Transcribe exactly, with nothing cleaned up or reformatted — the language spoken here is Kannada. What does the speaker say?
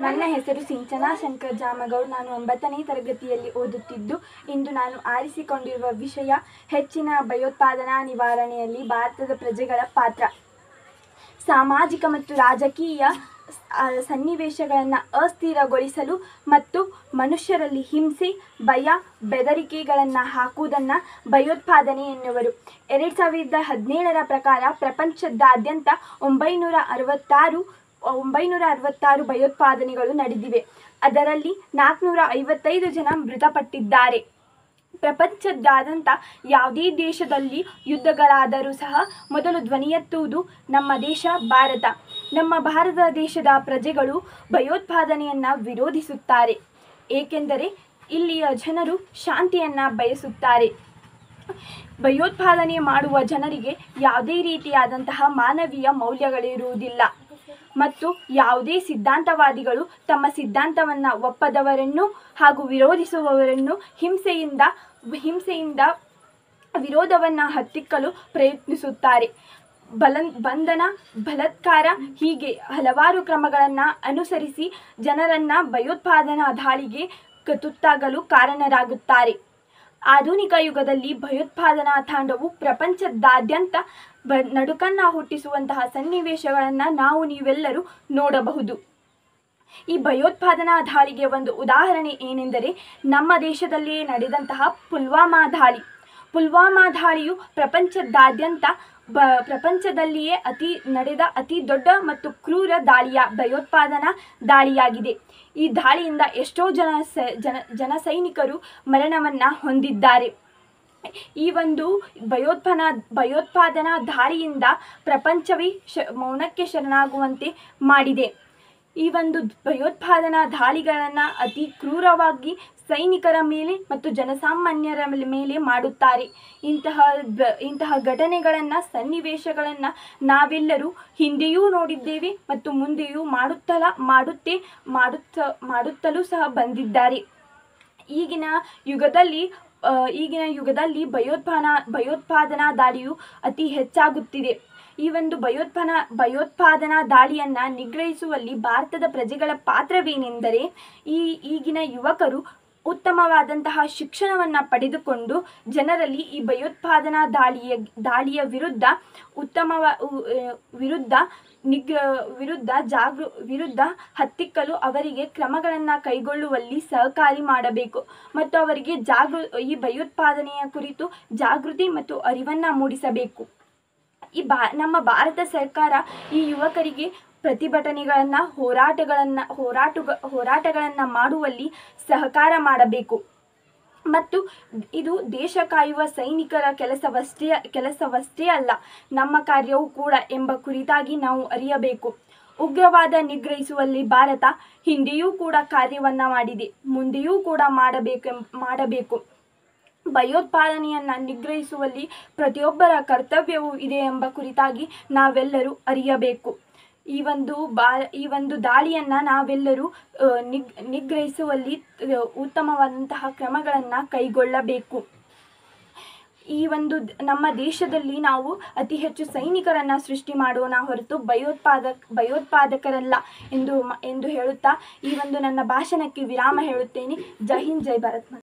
ನನ್ನ ಹೆಸರು ಸಿಂಚನಾ ಶಂಕರ್ ಜಾಮಗೌಡ್. ನಾನು ಒಂಬತ್ತನೇ ತರಗತಿಯಲ್ಲಿ ಓದುತ್ತಿದ್ದು, ಇಂದು ನಾನು ಆರಿಸಿಕೊಂಡಿರುವ ವಿಷಯ ಹೆಚ್ಚಿನ ಭಯೋತ್ಪಾದನಾ ನಿವಾರಣೆಯಲ್ಲಿ ಭಾರತದ ಪ್ರಜೆಗಳ ಪಾತ್ರ. ಸಾಮಾಜಿಕ ಮತ್ತು ರಾಜಕೀಯ ಸನ್ನಿವೇಶಗಳನ್ನು ಅಸ್ಥಿರಗೊಳಿಸಲು ಮತ್ತು ಮನುಷ್ಯರಲ್ಲಿ ಹಿಂಸೆ, ಭಯ, ಬೆದರಿಕೆಗಳನ್ನು ಹಾಕುವುದನ್ನು ಭಯೋತ್ಪಾದನೆ ಎನ್ನುವರು. ಎರಡು ಸಾವಿರದ ಹದಿನೇಳರ ಪ್ರಕಾರ ಪ್ರಪಂಚದಾದ್ಯಂತ ಒಂಬೈನೂರ ಅರವತ್ತಾರು ಒಂಬೈನೂರ ಅರವತ್ತಾರು ಭಯೋತ್ಪಾದನೆಗಳು ನಡೆದಿವೆ. ಅದರಲ್ಲಿ ನಾಲ್ಕುನೂರ ಐವತ್ತೈದು ಜನ ಮೃತಪಟ್ಟಿದ್ದಾರೆ. ಪ್ರಪಂಚದಾದ್ಯಂತ ಯಾವುದೇ ದೇಶದಲ್ಲಿ ಯುದ್ಧಗಳಾದರೂ ಸಹ ಮೊದಲು ಧ್ವನಿ ಎತ್ತುವುದು ನಮ್ಮ ದೇಶ ಭಾರತ. ನಮ್ಮ ಭಾರತ ದೇಶದ ಪ್ರಜೆಗಳು ಭಯೋತ್ಪಾದನೆಯನ್ನು ವಿರೋಧಿಸುತ್ತಾರೆ, ಏಕೆಂದರೆ ಇಲ್ಲಿಯ ಜನರು ಶಾಂತಿಯನ್ನು ಬಯಸುತ್ತಾರೆ. ಭಯೋತ್ಪಾದನೆ ಮಾಡುವ ಜನರಿಗೆ ಯಾವುದೇ ರೀತಿಯಾದಂತಹ ಮಾನವೀಯ ಮೌಲ್ಯಗಳಿರುವುದಿಲ್ಲ ಮತ್ತು ಯಾವುದೇ ಸಿದ್ಧಾಂತವಾದಿಗಳು ತಮ್ಮ ಸಿದ್ಧಾಂತವನ್ನು ಒಪ್ಪದವರನ್ನು ಹಾಗೂ ವಿರೋಧಿಸುವವರನ್ನು ಹಿಂಸೆಯಿಂದ ಹಿಂಸೆಯಿಂದ ವಿರೋಧವನ್ನು ಹತ್ತಿಕ್ಕಲು ಪ್ರಯತ್ನಿಸುತ್ತಾರೆ. ಬಲ ಬಂಧನ, ಬಲಾತ್ಕಾರ ಹೀಗೆ ಹಲವಾರು ಕ್ರಮಗಳನ್ನು ಅನುಸರಿಸಿ ಜನರನ್ನು ಭಯೋತ್ಪಾದನಾ ದಾಳಿಗೆ ತುತ್ತಾಗಲು ಕಾರಣರಾಗುತ್ತಾರೆ. ಆಧುನಿಕ ಯುಗದಲ್ಲಿ ಭಯೋತ್ಪಾದನಾ ತಾಂಡವು ಪ್ರಪಂಚದಾದ್ಯಂತ ಬ ನಡುಕನ್ನು ಹುಟ್ಟಿಸುವಂತಹ ಸನ್ನಿವೇಶಗಳನ್ನು ನಾವು ನೀವೆಲ್ಲರೂ ನೋಡಬಹುದು. ಈ ಭಯೋತ್ಪಾದನಾ ದಾಳಿಗೆ ಒಂದು ಉದಾಹರಣೆ ಏನೆಂದರೆ ನಮ್ಮ ದೇಶದಲ್ಲಿಯೇ ನಡೆದಂತಹ ಪುಲ್ವಾಮಾ ದಾಳಿ. ಪುಲ್ವಾಮಾ ದಾಳಿಯು ಪ್ರಪಂಚದಾದ್ಯಂತ ಬ ಪ್ರಪಂಚದಲ್ಲಿಯೇ ಅತಿ ನಡೆದ ಅತಿ ದೊಡ್ಡ ಮತ್ತು ಕ್ರೂರ ದಾಳಿಯ ಭಯೋತ್ಪಾದನಾ ದಾಳಿಯಾಗಿದೆ. ಈ ದಾಳಿಯಿಂದ ಎಷ್ಟೋ ಜನ ಸ ಜನ ಜನ ಸೈನಿಕರು ಮರಣವನ್ನು ಹೊಂದಿದ್ದಾರೆ. ಈ ಒಂದು ಭಯೋತ್ಪಾದನಾ ಭಯೋತ್ಪಾದನಾ ದಾಳಿಯಿಂದ ಪ್ರಪಂಚವೇ ಶ ಮೌನಕ್ಕೆ ಶರಣಾಗುವಂತೆ ಮಾಡಿದೆ. ಈ ಒಂದು ಭಯೋತ್ಪಾದನಾ ದಾಳಿಗಳನ್ನು ಅತಿ ಕ್ರೂರವಾಗಿ ಸೈನಿಕರ ಮೇಲೆ ಮತ್ತು ಜನಸಾಮಾನ್ಯರ ಮೇಲೆ ಮಾಡುತ್ತಾರೆ. ಇಂತಹ ಇಂತಹ ಘಟನೆಗಳನ್ನು ಸನ್ನಿವೇಶಗಳನ್ನು ನಾವೆಲ್ಲರೂ ಹಿಂದೆಯೂ ನೋಡಿದ್ದೇವೆ ಮತ್ತು ಮುಂದೆಯೂ ಮಾಡುತ್ತಲ ಮಾಡುತ್ತೇ ಮಾಡುತ್ತ ಮಾಡುತ್ತಲೂ ಸಹ ಬಂದಿದ್ದಾರೆ. ಈಗಿನ ಯುಗದಲ್ಲಿ ಈಗಿನ ಯುಗದಲ್ಲಿ ಭಯೋತ್ಪಾದನಾ ಭಯೋತ್ಪಾದನಾ ದಾಳಿಯು ಅತಿ ಹೆಚ್ಚಾಗುತ್ತಿದೆ. ಈ ಒಂದು ಭಯೋತ್ಪಾದನಾ ಭಯೋತ್ಪಾದನಾ ದಾಳಿಯನ್ನು ನಿಗ್ರಹಿಸುವಲ್ಲಿ ಭಾರತದ ಪ್ರಜೆಗಳ ಪಾತ್ರವೇನೆಂದರೆ, ಈ ಈಗಿನ ಯುವಕರು ಉತ್ತಮವಾದಂತಹ ಶಿಕ್ಷಣವನ್ನು ಪಡೆದುಕೊಂಡು ಜನರಲ್ಲಿ ಈ ಭಯೋತ್ಪಾದನಾ ದಾಳಿಯ ದಾಳಿಯ ವಿರುದ್ಧ ಉತ್ತಮವ ವಿರುದ್ಧ ನಿಗ್ ವಿರುದ್ಧ ಜಾಗೃ ವಿರುದ್ಧ ಹತ್ತಿಕ್ಕಲು ಅವರಿಗೆ ಕ್ರಮಗಳನ್ನು ಕೈಗೊಳ್ಳುವಲ್ಲಿ ಸಹಕಾರಿ ಮಾಡಬೇಕು ಮತ್ತು ಅವರಿಗೆ ಜಾಗೃ ಈ ಭಯೋತ್ಪಾದನೆಯ ಕುರಿತು ಜಾಗೃತಿ ಮತ್ತು ಅರಿವನ್ನು ಮೂಡಿಸಬೇಕು. ಈ ಬಾ ನಮ್ಮ ಭಾರತ ಸರ್ಕಾರ ಈ ಯುವಕರಿಗೆ ಪ್ರತಿಭಟನೆಗಳನ್ನು ಹೋರಾಟಗಳನ್ನು ಹೋರಾಟ ಹೋರಾಟಗಳನ್ನು ಮಾಡುವಲ್ಲಿ ಸಹಕಾರ ಮಾಡಬೇಕು ಮತ್ತು ಇದು ದೇಶ ಕಾಯುವ ಸೈನಿಕರ ಕೆಲಸವಷ್ಟೇ ಕೆಲಸವಷ್ಟೇ ಅಲ್ಲ, ನಮ್ಮ ಕಾರ್ಯವೂ ಕೂಡ ಎಂಬ ಕುರಿತಾಗಿ ನಾವು ಅರಿಯಬೇಕು. ಉಗ್ರವಾದ ನಿಗ್ರಹಿಸುವಲ್ಲಿ ಭಾರತ ಹಿಂದೆಯೂ ಕೂಡ ಕಾರ್ಯವನ್ನು ಮಾಡಿದೆ, ಮುಂದೆಯೂ ಕೂಡ ಮಾಡಬೇಕು ಮಾಡಬೇಕು ಭಯೋತ್ಪಾದನೆಯನ್ನು ನಿಗ್ರಹಿಸುವಲ್ಲಿ ಪ್ರತಿಯೊಬ್ಬರ ಕರ್ತವ್ಯವೂ ಇದೆ ಎಂಬ ಕುರಿತಾಗಿ ನಾವೆಲ್ಲರೂ ಅರಿಯಬೇಕು. ಈ ಒಂದು ಬಾ ಈ ಒಂದು ದಾಳಿಯನ್ನು ನಾವೆಲ್ಲರೂ ನಿಗ್ ನಿಗ್ರಹಿಸುವಲ್ಲಿ ಉತ್ತಮವಾದಂತಹ ಕ್ರಮಗಳನ್ನು ಕೈಗೊಳ್ಳಬೇಕು. ಈ ಒಂದು ನಮ್ಮ ದೇಶದಲ್ಲಿ ನಾವು ಅತಿ ಹೆಚ್ಚು ಸೈನಿಕರನ್ನು ಸೃಷ್ಟಿ ಮಾಡೋಣ ಹೊರತು ಭಯೋತ್ಪಾದಕ ಭಯೋತ್ಪಾದಕರಲ್ಲ ಎಂದು ಎಂದು ಹೇಳುತ್ತಾ ಈ ಒಂದು ನನ್ನ ಭಾಷಣಕ್ಕೆ ವಿರಾಮ ಹೇಳುತ್ತೇನೆ. ಜೈ ಹಿಂದ್, ಜೈ ಭಾರತ್.